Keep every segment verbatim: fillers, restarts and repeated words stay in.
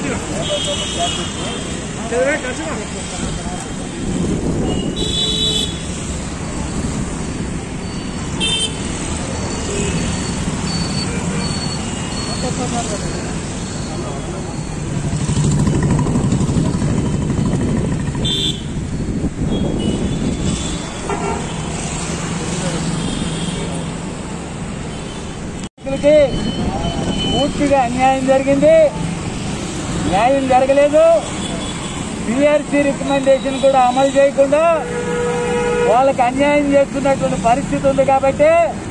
పూర్తిగా అన్యాయం జరిగింది, న్యాయం జరగలేదు. పిఆర్సీ రికమెండేషన్ కూడా అమలు చేయకుండా వాళ్ళకి అన్యాయం చేస్తున్నటువంటి పరిస్థితి ఉంది. కాబట్టి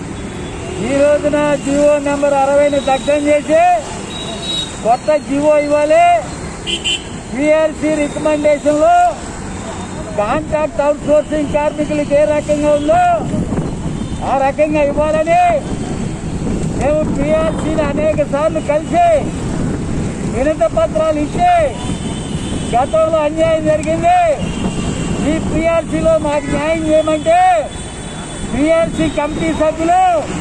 ఈ రోజున జీవో నెంబర్ అరవైని దగ్ధం చేసి కొత్త జీవో ఇవ్వాలి. పిఆర్సీ రికమెండేషన్ లో కాంట్రాక్ట్ అవుట్ సోర్సింగ్ కార్మికులకు ఏ రకంగా ఉందో ఆ రకంగా ఇవ్వాలని మేము పిఆర్సీని అనేక సార్లు కలిసి వినతి పత్రాలు ఇచ్చి గతంలో అన్యాయం జరిగింది, ఈ పిఆర్సీలో మాకు న్యాయం చేయమంటే పిఆర్సీ కమిటీ సభ్యులు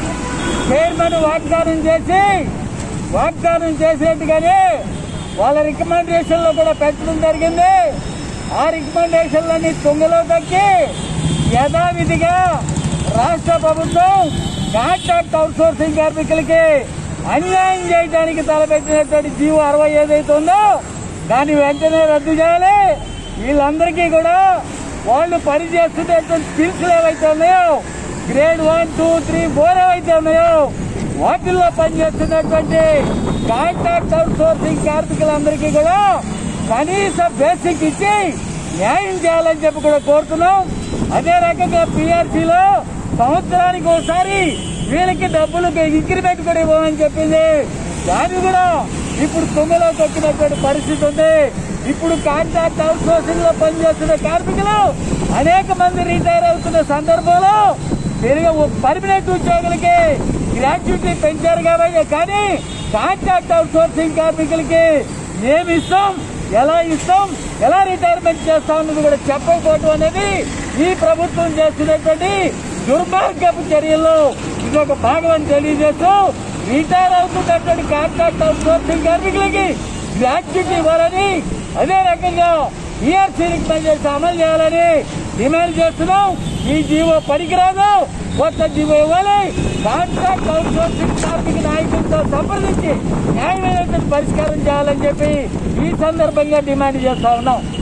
చైర్మన్ వాగ్దానం చేసి వాగ్దానం చేసినట్టుగానే వాళ్ళ రికమెండేషన్ లో కూడా పెట్టడం జరిగింది. ఆ రికమెండేషన్లన్నీ తుంగలో దక్కి యథావిధిగా రాష్ట్ర ప్రభుత్వం కాంట్రాక్ట్ అవుట్ సోర్సింగ్ కార్మికులకి అన్యాయం చేయడానికి తలపెట్టినటువంటి జీవో అరవై ఏదైతే ఉందో దాన్ని వెంటనే రద్దు చేయాలి. వీళ్ళందరికీ కూడా వాళ్ళు పనిచేస్తున్నటువంటి స్కిల్స్ ఏవైతే ఉన్నాయో grade one two three four ఏవైతే ఉన్నాయో వాటిల్లో పనిచేస్తున్నటువంటి కాంట్రాక్ట్ అవుట్ సోర్సింగ్ కార్మికులందరికీ కూడా కనీస బేసిక్ ఇచ్చి న్యాయం చేయాలని చెప్పి కూడా కోరుతున్నాం. అదే రకంగా పిఆర్సీలో సంవత్సరానికి ఒకసారి వీళ్ళకి డబ్బులు ఇంక్రిమెంట్ కూడా ఇవ్వమని చెప్పింది. దాన్ని కూడా ఇప్పుడు తుంగలో తొక్కినటువంటి పరిస్థితి ఉంది. ఇప్పుడు కాంట్రాక్ట్ అవుట్ సోర్సింగ్ లో పనిచేస్తున్న కార్మికులు అనేక మంది రిటైర్ అవుతున్న సందర్భంలో తిరిగి పర్మనెంట్ ఉద్యోగులకి గ్రాట్యుటీ పెంచారు కాబట్టి, కానీ కాంట్రాక్ట్ అవుట్ సోర్సింగ్ కార్మికులకి ఏమి ఇస్తాం, ఎలా ఇస్తాం, ఎలా రిటైర్మెంట్ చేస్తాం అన్నది కూడా చెప్పకపోవడం అనేది ఈ ప్రభుత్వం చేస్తున్నటువంటి దుర్మార్గపు చర్యల్లో ఇది ఒక భాగం అని తెలియజేస్తూ రిటైర్ అవుతున్నటువంటి కాంట్రాక్ట్ అవుట్ సోర్సింగ్ కార్మికులకి గ్రాట్యుటీ ఇవ్వాలని, అదే రకంగా పిఆర్సీ రికమెండేషన్ అమలు చేయాలని డిమాండ్ చేస్తున్నాం. ఈ జీవో పనికిరాదు, కొత్త జీవో ఇవ్వాలి. కాంట్రాక్ట్ అవుట్ సోర్సింగ్ కార్మిక నాయకులతో సంప్రదించి న్యాయమైనటువంటి పరిష్కారం చేయాలని చెప్పి ఈ సందర్భంగా డిమాండ్ చేస్తా ఉన్నాం.